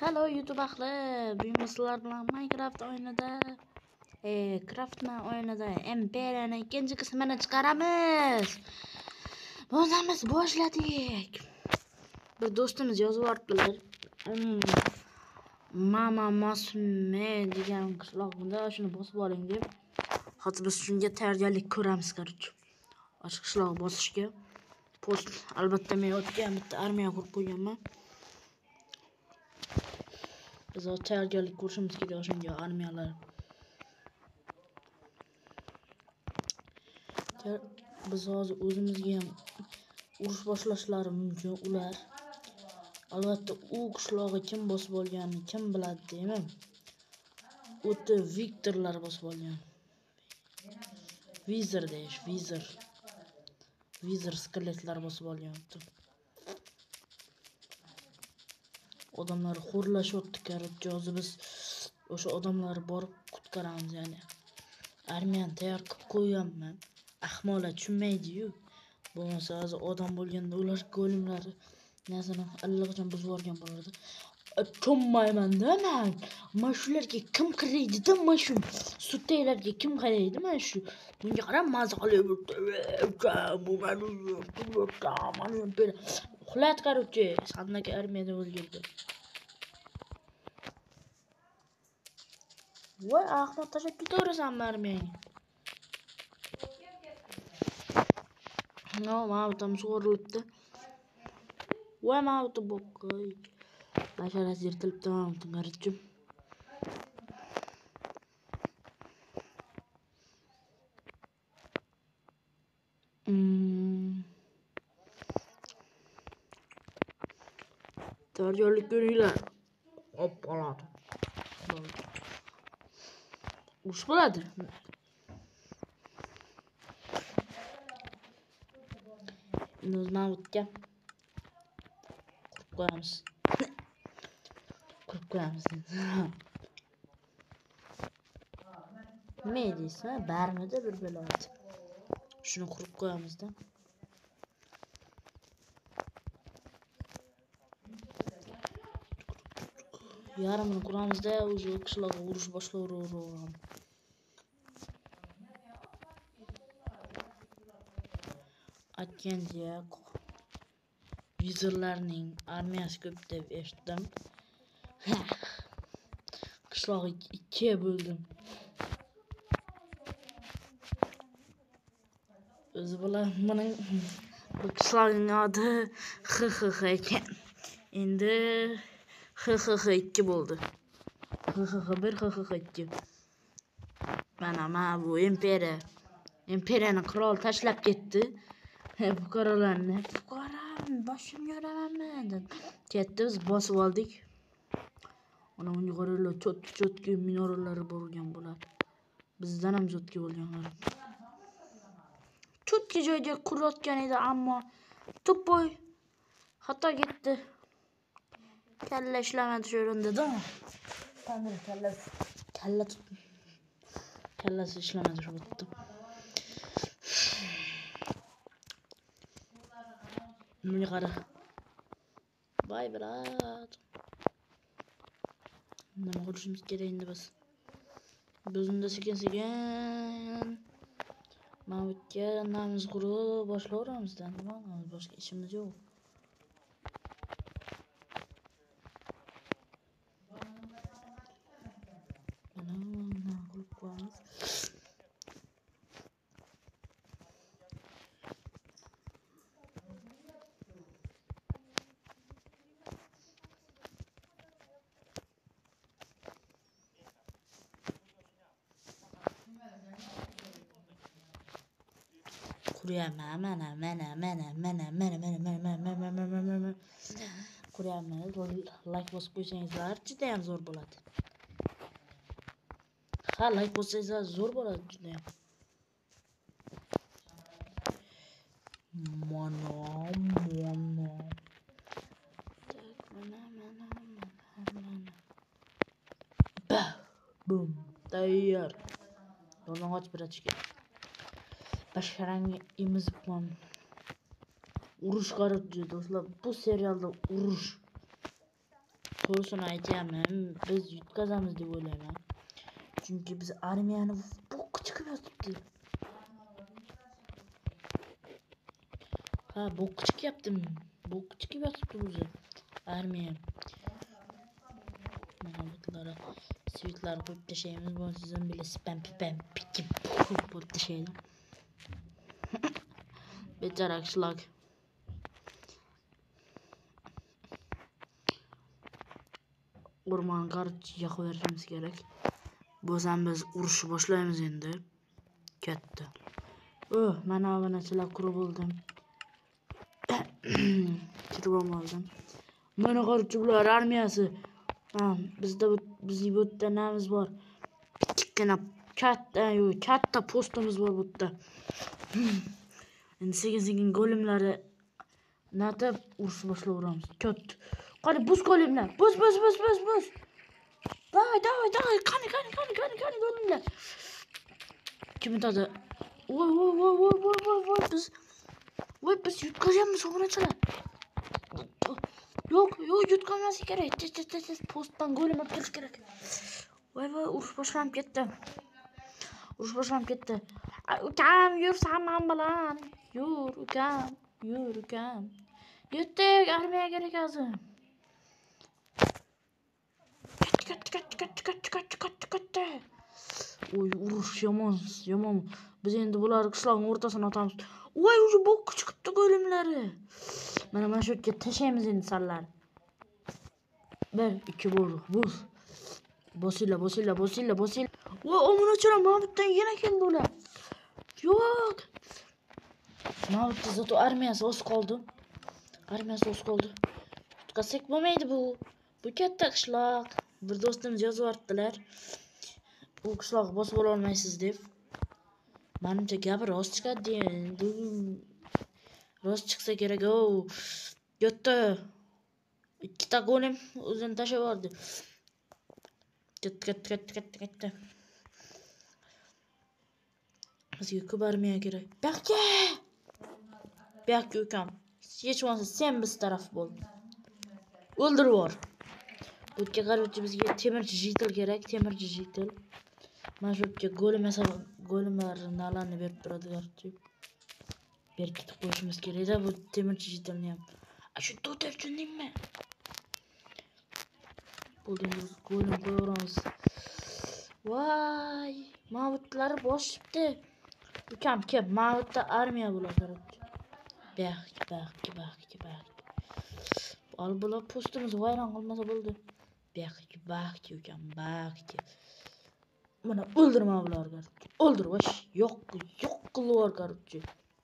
Hello YouTube ahli. Bugun sizlar bilan Minecraft o'yinida Craftman o'yinida Imperia'ni ikkinchi qismini chiqaramiz. Bo'lamiz boshladik. Bir do'stimiz yozib yubordilar. Mama Masume degan qishloqda shuni bosib oling deb. Hozir biz shunga tayyorgarlik ko'ramiz, короче. Ochiq qishloq bosishga. Post albatta men o'tgan bitta armiya qurib qo'yganman. Biz hozir tayyorgarlik ko'rishimiz kerak o'shanga armiyalar. Biz hozir o'zimizga ham urush boshlashlari mumkin ular. Albatta u qishlog'i kim bosib olganini kim biladi deyman. O'ta Viktorlar bosib olgan. Vizir deyish, vizir. Vizir skeletlar bosib olgan. Odamlar xo'rlashyapti, короче, hozir biz o'sha odamlarni borib qutqaramiz, ya'ni. Armiyani tayyor qilib qo'yganman. Ahmoqlar tushunmaydi-yu. Bo'lmasa hozir odam bo'lganda ular go'limlari nazardan allaqachon buzib yuborgan bo'lardi. Tushunmayman-da men. Mana shularga kim qaraydi-da, mana shu sutaylarga kim qaraydi, mana shu. Bunga qarab maza qilyapti. Bu meni uxlat, короче, sandagi armiyada o'lgirdi. Voy, ahmoq tashlab ketaversanmi armiyani? No, mana tam sug'urilibdi. Voy, mana bu boqqay. Basharasi yirtilibdi, mana bu qarachim. Tayyorgarlik ko'ringlar. Hop, oladi. Urush bo'ladi. Biz Mahmudga qurib qo'yamiz. Qurib qo'yamiz. Nima deysiz? Barmidi bir bo'ladi. Shuni qurib qo'yamiz-da. Yarımını kuramızda o'sha qishloqqa urush boshlayveramiz. Aytgandek, vizirlarning armiyasi ko'p deb eshitdim. Qishloqni ikkiga bo'ldim. O'zi bilan mening bu qishloqning oti XXX ekan. Endi XXX 2 bo'ldi. XXX 1, XXX 2. Mana bu imperiya. Imperiyani qirol tashlab ketdi. Fuqarolarni, fuqaram, boshimga uramanmi deb ketdi, biz bosib oldik. Ana unga qaranglar, cho'tki minoralari bo'lgan bular. Bizdan ham cho'tki bo'lganlar. Cho'tki joyga qurayotgan edi, ammo to'poy xato ketdi. Kalla ishlamadi shu o'rinda-da. Tandir kallasi ishlamadi shu yerda. Bunga qara. Voy brat. Nima qilishimiz kerak endi biz? Biz unda sekin Mahmudga namimiz qurib boshlayveramiz-da. Nima qilamiz? Boshqa ishimiz yo'q. Mana qilib qo'yamiz. Kuryapman, mana. Kuryapman. Like bosib qo'ysangizlar juda ham zo'r bo'ladi. Ha, like bossangiz zo'r bo'ladi juda ham. Mana. Bum, tayyor. Yolg'on birachga. Basharangga emizib qo'yam. Urush qarab do'stlar, bu serialda urush to'g'risini aytyapman, biz yutqazamiz deb o'ylayman. Chunki biz armiyani bokqa chiqib yotibdi. Ha, bokqa chiqyaptimi? Bokqa chiqib yotibdi o'zi. Armiya. Mana bulara svitlar qo'yib tashlaymiz. Bu sizdan bile spam pipam pikib bo'lib tashlaydi. Bechara qishloq. O'rmon qarchiga qo'yishimiz kerak. Bo'lsam biz urushni boshlaymiz endi. Katta. Mana obunachilar qurib oldim. Kirib oldim. Mana qarchi bular armiyasi. Bizda bizning bu yerda namiz bor. Kichkina katta postimiz bor bu yerda. Endi sekin go'limlari natib urush boshlayveramiz. Katta. Qani buz go'limlar. Buz. Davay. Qani go'limlar. Kim dedi? Voy biz yutqazamiz obunachilar. Yo'q, yutqazmaslik kerak. Postdan go'lim olib kelish kerak. Voy, urush boshlanib ketdi. Ukam, yursan men bilan. Yur, ukam. Yetdik, armiya kerak hozir. Katta. Oy, urush yomon. Biz endi bular qishloqning o'rtasini otamiz. Voy, o'sha bokqa chiqibdi go'limlari. Mana shu yerga tashlaymiz endi sallarni. 1, 2 bo'ldi. Bosinglar. Voy, obunachilar, Mavluddan yana keldi ular. Yo'q. Mavludda zato armiyasi o'z qoldi. Yutqazsak bo'lmaydi bu. Bu katta qishloq. Bir do'stimiz yozib yubordilar. Bu qishloqni bosib ola olmaysiz deb. Menimcha gapi rost chiqadi endi. Rost chiqsa kerak. Yo'qda. Ikkita go'lim o'zini tashlab yubordi. Katta. Bizga ko'p armiya kerak. Buyoqqa ukam. Hech bo'lmasa sen biz taraf bo'l. O'ldirib yubor. Bu yerga qarorchi bizga temirchi jitel kerak, Mana shu yerga go'limlarni alanni berib turadi qarorchi. Berkitib qo'yishimiz kerak-da bu temirchi jitelni ham. Shu to'tar tushundingmi? Bo'ldingiz, go'lim qo'yaveramiz. Voy, Mavludlar bosibdi. Ukam kim? Mavludda armiya bo'ladi. Baq. Bular postimiz vayron qilmasa bo'ldi. Baq, ukam, baq. Mana o'ldirma bularga. O'ldir, vosh. Yo'q qilib qarchi.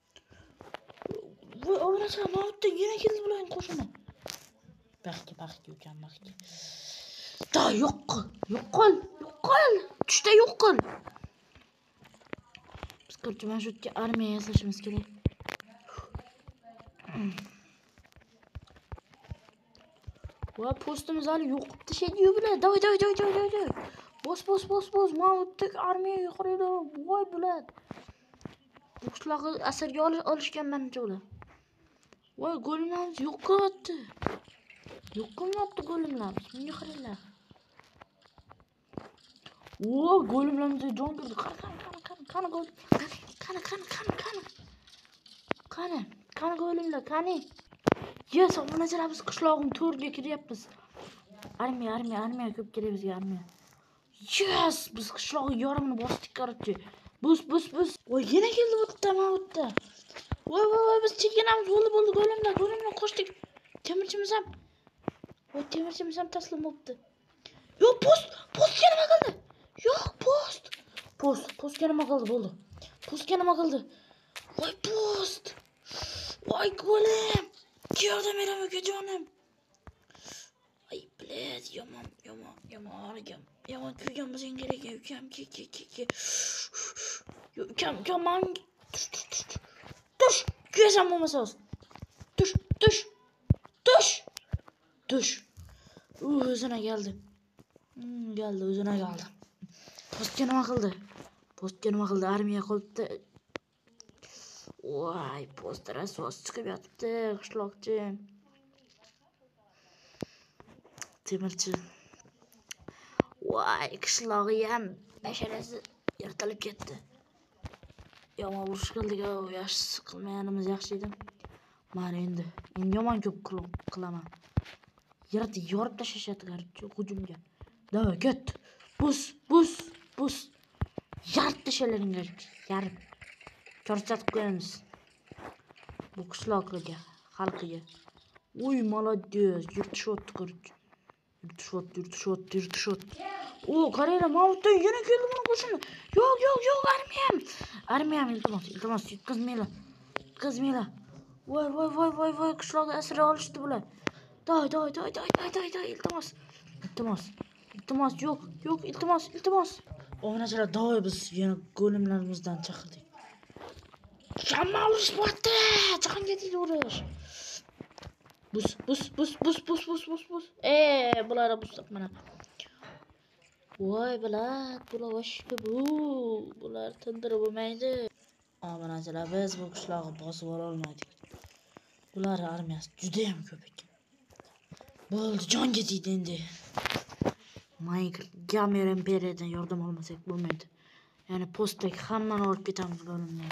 Voy, obunachilar, Mavludda yana keldi bularning qo'shini. Baq, ukam. Da, yo'q qil. Tushda yo'q qil. Biz qarchi mana shu yerga armiya yasashimiz kerak. Va postimiz hali yo'q tashlaydi bular. Davay. Bos. Mavludda armiya yo'qlaydi. Voy bular. Bu qishloqni asarga olishgan menimcha ular. Voy, go'limlarimiz yo'q qilyapti. Go'limlarimiz. Menga qaranglar. Voy, go'limlarimizga jon kirdi. Qani go'lim. Qani go'limlar, qani. Yes, obunachilar, biz qishloqning to'riga kiryapmiz. Armiya ko'p kerak bizga armiya. Yes, biz qishloqning yarmini bosdik qarchi. Bus. Voy, yana keldi bu yerda Mavludda. Voy, biz chekkanamiz bo'ldi go'limlar qo'shdik. Temirchimiz ham taslim bo'libdi. Yo'q, postga nima qildi? Yo'q, postga nima qildi bo'ldi. Voy, post. Voy, go'lim. Yordam beraman ukajonim. Ay, bled, yomon kuygan bo'lsang kerak ukam. Ukam, men tush. Kuyasan bo'lmasa hozir. Tush. O'zina keldi. O'zina keldi. Postga nima qildi? Armiya qolibdi. Voy, postlar asos chiqib yotibdi qishloqchi. temirchi. Voy, qishlog'i ham basharasi yirtilib ketdi. Yomon urush qildik-ku, yaxshi qilmaganimiz yaxshi edi. Mana endi yomon ko'p qilaman. Yerda yorib tashlashadi hujumga. Davay ket. Bus. Yarib tashlaringlar. Yarib. Ko'rsatib qo'yamiz. Bu qishloqqa, xalqiga. Uy, молодец. Yurtishyapti ko'rchi. Yurtishyapti. O, qaranglar, Mavutdan yana keldi buni qo'shini. Yo'q, armiyam. Iltimos, yetkazmanglar. Voy, qishloqni asir olishdi bular. Doy. Iltimos, yo'q, iltimos. Onachalar, doy biz yana go'limlarimizdan chaqirdik. Jamma urush bo'pti. Jahonga tegdi urush. Bus. Bular bustab mana. Voy, bular boshqa bular tindirib bo'lmaydi. Onachalar, biz bu qishloqni bosib ola olmadik. Bular armiyasi juda ham ko'p ekan. Bo'ldi, jonga tegdi endi. Mayk Gamer imperiyadan yordam olmasak bo'lmaydi. Ya'ni postdagi hammani olib ketamiz bo'limlarga.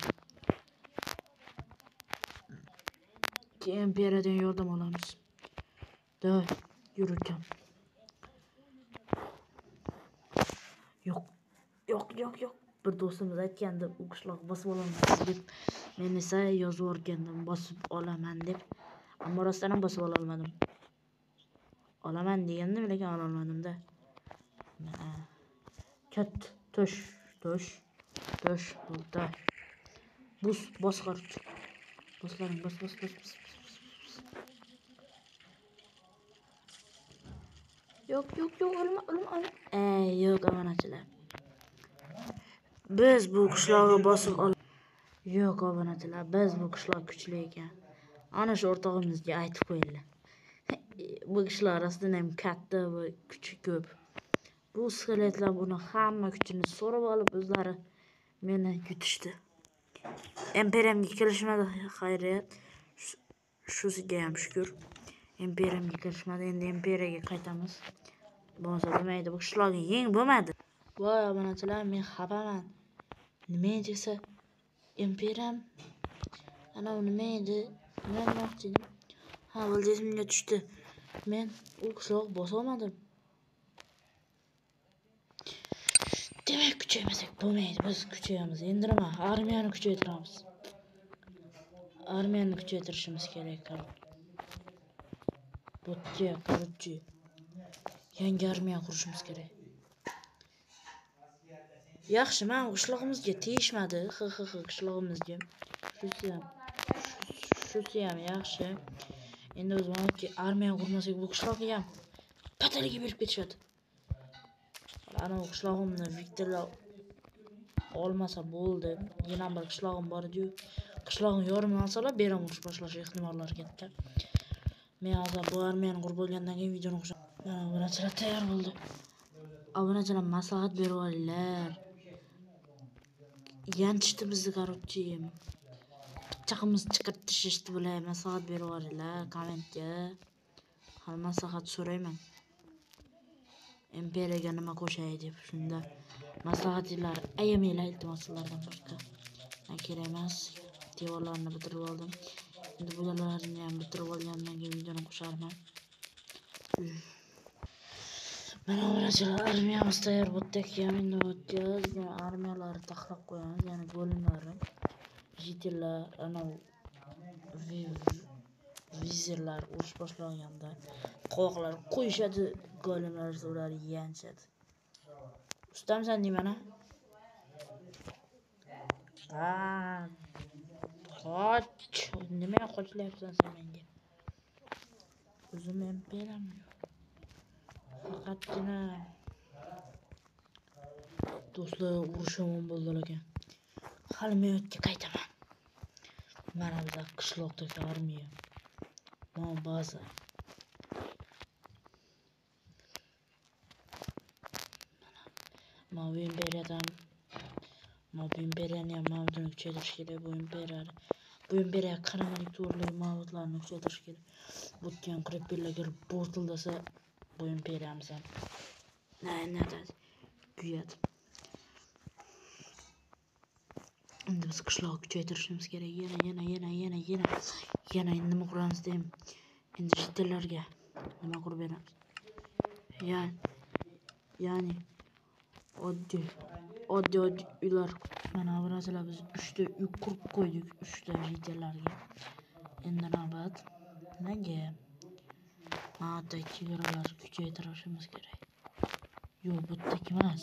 Imperiyadan yordam olamiz. Davay, yur ukam. Yo'q. Bir do'stimiz aytgandi, u qishloq bosib olamiz deb. Men esa yozib o'rgandim, bosib olaman deb. Ammo rostdan ham bosib ola olmadim. Olaman degandim, lekin ola olmadim-da. Ket, tosh. Bo'ldi. Bos qarchi. Boslaring, bos. Yo'q, o'lma. Yo'q, obonachilar. Biz bu qishloqni bosib Yo'q, obonachilar, biz bu qishloq kuchli ekan. Ana shu o'rtog'imizga aytib qo'yinglar. Bu qishloq rostdan ham katta va kuchi ko'p. Bu skeletlar buni hamma kuchini so'rab olib, o'zlari meni yutishdi. Imperiyamga kelishmadi, xayriyat. Shusiga ham shukr. Imperiyamga kelishmadi, endi imperiyaga qaytamiz. Bo'lmasa bo'lmaydi, bu qishloqni yeng bo'lmadi. Voy, obonachilar, men xafaman. Nima desa, imperiyam ana nima edi? Nima demoqchi edim? Ha, bo'ldi, esimga tushdi. Men u qishloqni bosa olmadim. Demak, kuchaymasak bo'lmaydi. Biz kuchayamiz. Endi nima? Armiyani kuchaytirishimiz kerak. Korchi. Yangi armiya qurishimiz kerak. Yaxshi, men qishlog'imizga tegishmadi. Qishlog'imizga. Shusi ham yaxshi. Endi o'z vaholanki armiya qurmasak bu qishloqni ham pataliga berib ketishadi. Ana bu qishlog'imni Viktorlar olmasa bo'ldi. Yana bir qishlog'im bor edi-yu. Qishlog'ni yormini olsalar, beram urush boshlash ehtimollari katta. Men hozir bu armiyani qurib bo'lgandan keyin videoni qo'shaman. Mana obunachilar tayyor bo'ldi. Obunachilar maslahat berib olinglar. Yanchishdi bizni korchi. Chaqimizni chiqarib tashlashdi bular. Maslahat berib olinglar kommentga. Hali maslahat so'rayman. Imperiyaga nima qo'shay deb shunda maslahatinglar ayamanglar, iltimoslardan boshqa. Men kerak emas. Devorlarni bitirib oldim. Endi bularni ham bitirib olgandan keyin videoni qo'sharman. Mana obunachilar, armiyamiz tayyor bo'ldi. Endi o'tamiz. Armiyalarni taxlab qo'yamiz, ya'ni bo'limlarni. Jitillar, ana vizirlar urush boshlaganda qovoqlar qo'yishadi, go'limlar ular yanchadi. Ustamsan deyman-a? Qoch. Nima qochlayapsan sen menga? O'zim ham beram. Faqatgina do'stlar urush yomon bo'ldi ekan. Hali men o'tga qaytaman. Mana bu qishloqdagi armiya. Mana baza. Mana bu imperiyadan bu imperiyani ham mavjudini kuchaytirish kerak. Bu imperiya qaramalik to'g'riligi mavjudlarni kuchaytirish kerak. Bu ham qirib bellarga bo'rtildasa bu imperiyamizdan nada kuyadi. Endi biz qishloqni kuchaytirishimiz kerak. Yana endi nima quramiz deyman. Endi jitellarga nima qurib beramiz? Ya'ni oddiy uylar. Mana burasida biz 3 ta uy qurib qo'ydik, 3 ta jitellarga. Endi navbat nimaga? Mana chegaralar kuchaytirishimiz kerak. Yo'q, bittaki emas.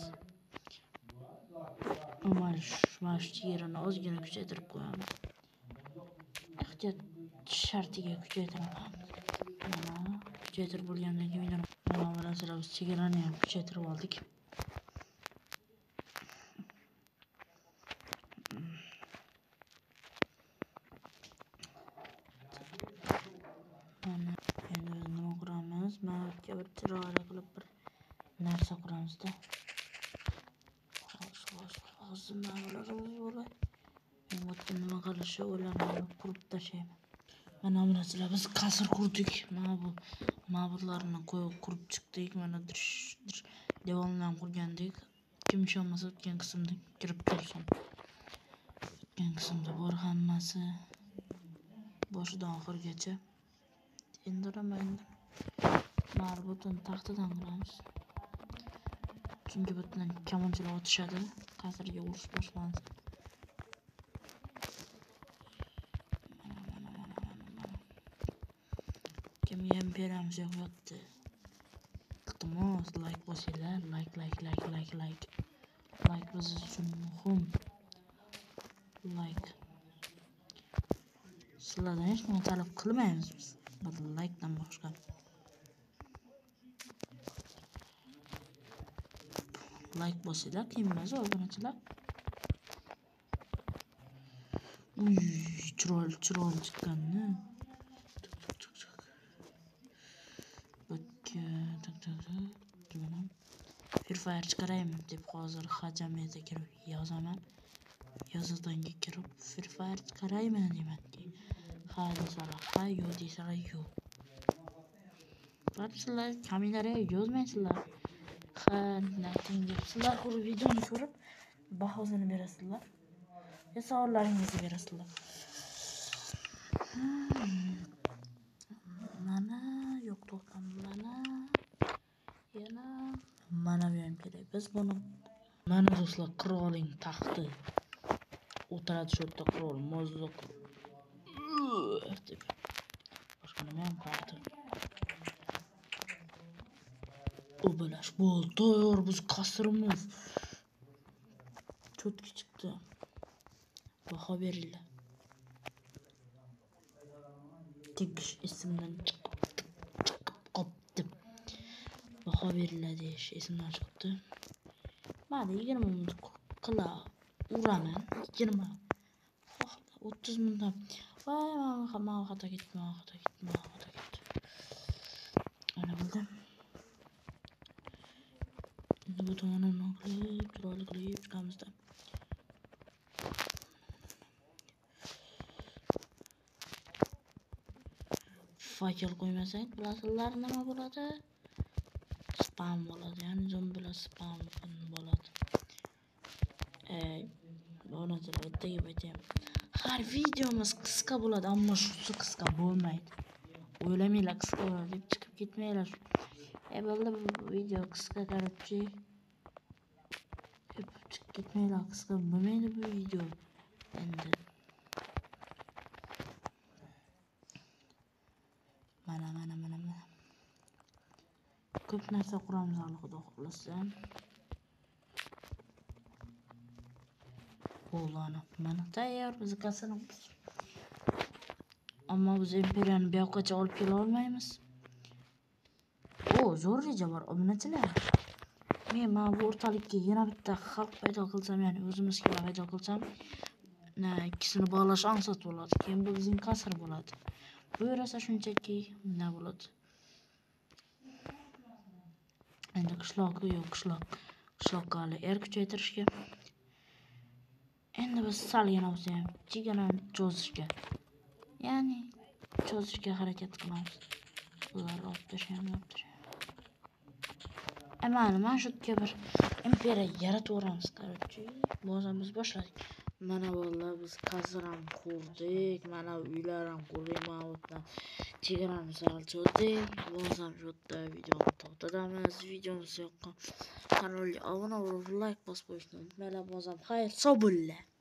Mana shu chegarani ozgina kuchaytirib qo'yamiz. Ehtiyot shartiga kuchaytiramiz. Mana kuchaytirib bo'lgandan keyin mana burasida biz chegarani ham kuchaytirib oldik. Mana endi biz nima quramiz? Mana bir chiroyli qilib bir narsa quramizda. Hozir men nima qilishi o'ylanib qurib tashlayman. Mana bularga biz qasr qurdik. Mana bularni qo'yib qurib chiqdik. Mana devorlarni qurgandik. Kim ishonmasa o'tgan qismda kirib ko'rsin. O'tgan qismda bor hammasi boshidan oxirigacha. Endi butun taxtadan quramiz. Chunki bundan kamonchilar otishadi. Qasrga urush boshlansa. Kimga beramiz yo'qyapti. Iltimos like bosinglar. Like biz uchun muhim. Like. Sizlardan hech nima talab qilmaymiz biz. Like'dan boshqa. Like bosinglar, kimmas obunachilar. Chiroyli chiqqanni. Free Fire chiqaraymi deb hozir hajamiyatga kirib yozaman. Yozuvdanga kirib Free Fire chiqaraymi deymanki. Ha desalar ha, yo'q desalar yo'q. Sizlar kommentariyaga yozmaysizlar. Ha, nating deb sizlar ko'rib videoni ko'rib bahosini berasizlar. Ya savollaringizni berasizlar. Mana yo'q to'xtamlana. Yana mana bu ham kerak. Biz buni mana do'stlar, qirolning taxti. O'tiradi shu yerda qirol, mozoq. Boshqa nima ham qoldi? O'balash bo'ldi. Tayyor biz qasrimiz. Cho'tki chiqdi. Baho beringlar. Tegish esimdan chiqib qopti. Baho beringlar deyish esimdan chiqibdi. Mana 20 minut qila uraman. 20 30 minutdan. Voy, men xato ketdi. Ana bo'ldi. Endi bu tomonini qilib, chiroyli qilib chiqamizda. Fakel qo'ymasak, bilasizlar nima bo'ladi? Spam bo'ladi. Ya'ni zombilar spam bo'ladi. Onachilar bittaga aytayman. Har videomiz qisqa bo'ladi, ammo shu qisqa bo'lmaydi. O'ylamanglar qisqa bo'ladi deb chiqib ketmanglar. Bo'ldi bu video qisqa qarabchi. Chiqib ketmanglar, qisqa bo'lmaydi bu video. Endi mana. Ko'p narsa quramiz hali xudo xohlasa. Bo'ldi, mana tayyor biz qasrimiz. Ammo biz imperiyani bu yoqqacha olib kela olmaymiz. Zo'r reja bor obunachilar. Men mana bu o'rtalikka yana bitta xalq paydo qilsam, ya'ni o'zimizga paydo qilsam, ikkisini bog'lash ansat bo'ladi. Keyin bu bizning qasr bo'ladi. Bu esa shunchaki nima bo'ladi? Endi qishloqqa hali kuchaytirishga. Endi biz salgina bo'lsa ham chegarani cho'zishga harakat qilamiz. Bularni olib tashlayman. Mana shu yerga bir imperiya yaratib o'ramiz, короче. Biz boshladik. Mana vallahi biz kasr ham qurdik, mana uylar ham qurdik, mana bu yerdan chegarani salchodik. Bo'lsam shu yerda videoni to'xtatamiz. Videomiz yoqqan kanalga obuna bo'lib, like bosib qo'yishni unutmanglar. Bo'lsam xayr, sog' bo'linglar.